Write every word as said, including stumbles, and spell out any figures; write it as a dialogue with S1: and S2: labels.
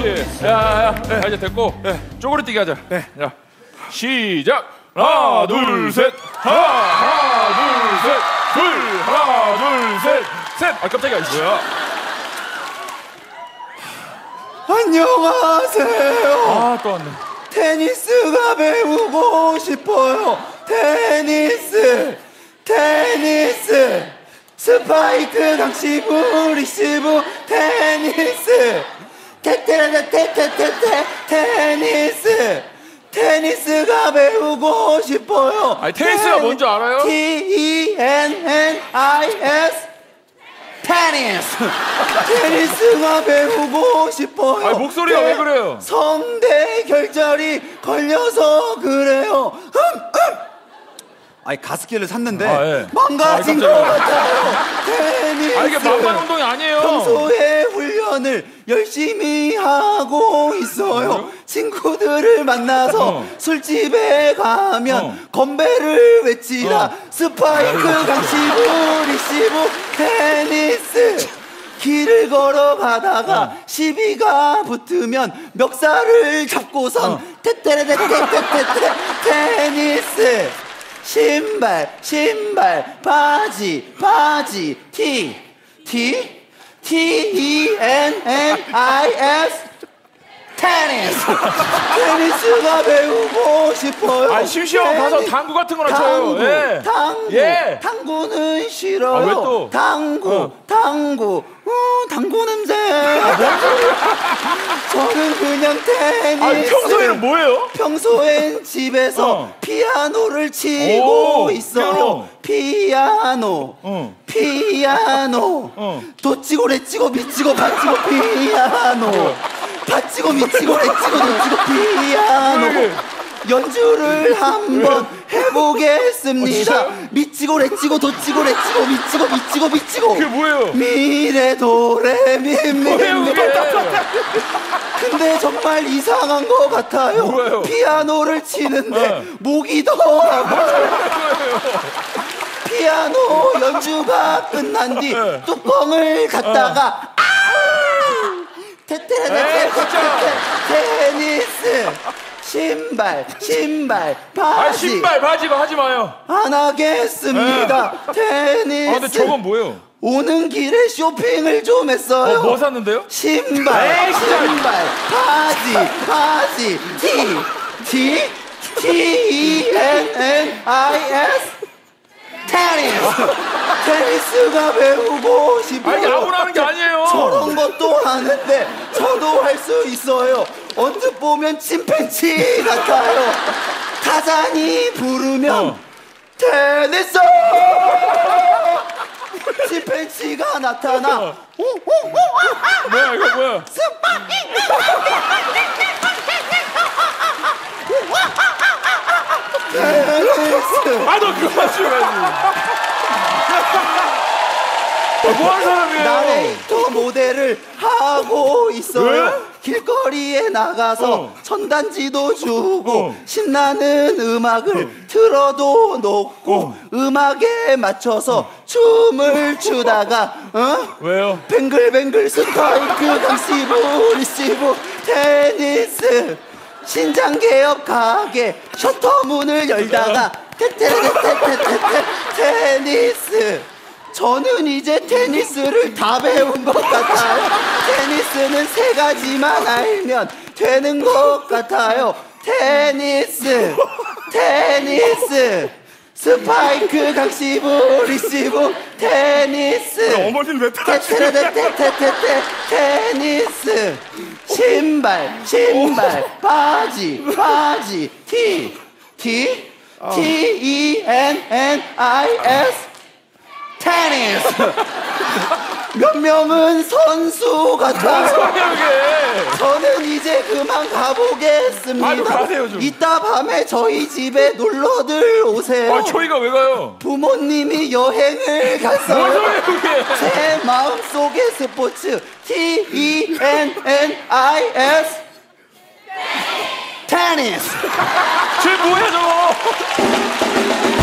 S1: 그렇지. 야야야, 네. 이제 됐고 네. 쪼그리 뛰기 하자. 네. 자, 시작. 하나, 둘, 셋. 하나, 하나, 둘, 셋. 둘, 하나, 둘, 셋. 셋. 아 깜짝이야. 뭐야?
S2: 안녕하세요.
S1: 아, 또 왔네.
S2: 테니스가 배우고 싶어요. 테니스, 테니스. 스파이크, 강시부, 리시브, 테니스. 테테테테테테 테니스. 테니스가 배우고 싶어요.
S1: 아니, 테니스가 뭔지 알아요?
S2: T E N N I S. 테니스. 테니스가 배우고 싶어요.
S1: 아니, 목소리가 왜 그래요?
S2: 성대 결절이 걸려서 그래요. 흠, 흠. 아니 가습기를 샀는데
S1: 아, 예.
S2: 망가진
S1: 아,
S2: 것 같아요. 테니스.
S1: 아, 이게 만만 운동이 아니에요.
S2: 평소에 훈련을 열심히 하고 있어요.
S1: 어?
S2: 친구들을 만나서
S1: 어.
S2: 술집에 가면
S1: 어.
S2: 건배를 외치다.
S1: 어.
S2: 스파이크, 강시부, 리시브, 테니스. 길을 걸어가다가
S1: 어.
S2: 시비가 붙으면 멱살을 잡고선
S1: 어.
S2: 테테레테테테테 테니스. 신발, 신발, 바지, 바지, 티, 티, T E N N I S. 테니스. 테니스가 배우고 싶어요.
S1: 아, 심심하면 가서
S2: 테니-
S1: 당구 같은 거나
S2: 당구,
S1: 쳐요. 예.
S2: 당구,
S1: 예.
S2: 당구는 싫어요.
S1: 아, 왜 또?
S2: 당구,
S1: 어.
S2: 당구, 어, 당구 냄새. 저는 그냥 테니스.
S1: 아니, 평소에는 뭐예요?
S2: 평소엔 집에서
S1: 어.
S2: 피아노를 치고
S1: 오,
S2: 있어요. 피아노,
S1: 어.
S2: 피아노.
S1: 어.
S2: 도치고 레치고 미치고 바치고 피아노. 바치고 미치고 레치고 도치고 피아노.
S1: 왜?
S2: 연주를 한번 해보겠습니다.
S1: 어, 진짜요?
S2: 미치고 레치고 도치고 레치고 미치고 미치고 미치고.
S1: 그게 뭐예요?
S2: 미레 도레 미미
S1: 뭐예요,
S2: 미.
S1: 그게?
S2: 근데 정말 이상한 것 같아요.
S1: 뭐예요?
S2: 피아노를 치는데
S1: 네.
S2: 목이 더 아파요. 피아노 연주가 끝난 뒤
S1: 네.
S2: 뚜껑을 갖다가 아!
S1: 에이,
S2: 테테레테테테테 테니스. 신발, 신발, 바지.
S1: 아, 신발 바지가 하지 마요.
S2: 안 하겠습니다. 테니스.
S1: 아, 근데 저건 뭐예요?
S2: 오는 길에 쇼핑을 좀 했어요.
S1: 어, 뭐 샀는데요?
S2: 신발,
S1: 에이, 진짜.
S2: 신발, 바지, 바지, T, T, T E N N I S. 테니스. 테니스가 배우고 싶어요.
S1: 아니, 아무나 하는 게 아니에요.
S2: 저런 것도 하는데 저도 할 수 있어요. 언뜻 보면 침팬치 같아요. 타잔이 부르면
S1: 어.
S2: 테니스. 침팬치가 나타나.
S1: 어. 뭐야, 이거 뭐야?
S2: 테니스.
S1: 아, 너 그만 좀 해야지. 아, 뭐하는 사람이에요?
S2: 나레이터 모델을 하고 있어요.
S1: 왜?
S2: 길거리에 나가서
S1: 어.
S2: 천단지도 주고
S1: 어.
S2: 신나는 음악을 틀어도 놓고
S1: 어.
S2: 음악에 맞춰서 춤을 추다가 어?
S1: 왜요?
S2: 뱅글뱅글 스파이크 강시브 리시브 테니스. 신장개업 가게 셔터 문을 열다가 테테레테테테테 테니스. 저는 이제 테니스를 다 배운 것 같아요. 테니스는 세 가지만 알면 되는 것 같아요. 테니스, 테니스, 스파이크, 강시브, 리시브, 테니스.
S1: 어머니는 왜
S2: 테테레테테테테 테니스. 신발, 신발, 바지, 바지, 티, 티, T E N N I S. 테니스. 몇 명은 선수 같아요. 저는 이제 그만 가보겠습니다.
S1: 아유, 가세요, 좀.
S2: 이따 밤에 저희 집에 놀러들 오세요.
S1: 아, 저희가 왜 가요?
S2: 부모님이 여행을
S1: 뭔
S2: 갔어요.
S1: 소리예요, 그게?
S2: 제 마음속의 스포츠 T E N N I S. 테니스.
S1: 쟤 뭐야, 저거?